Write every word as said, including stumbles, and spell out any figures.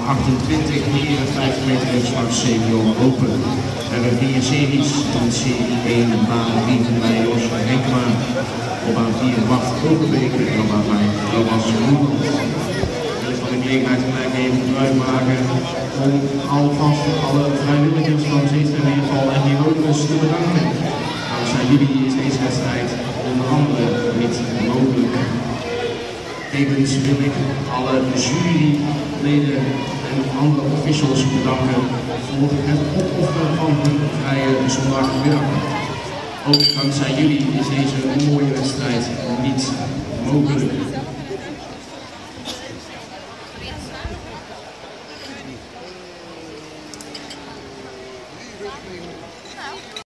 achtentwintig, heren vijftig meter uitslag senior open. We hebben vier series en serie één baan drie bij Jos Henkma, op baan vier Bart Overbeek en op baan vijf Thomas Roeland. Ik wil van de gelegenheid gelijk even gebruik maken om alvast alle vrijwilligers van Zeesterweerval en die Roders te bedanken. Dankzij jullie is deze wedstrijd onder andere niet mogelijk. Tevens wil ik alle juryleden en andere officials bedanken voor het opofferen van hun vrije zondagmiddag. Ook dankzij jullie is deze mooie wedstrijd niet mogelijk.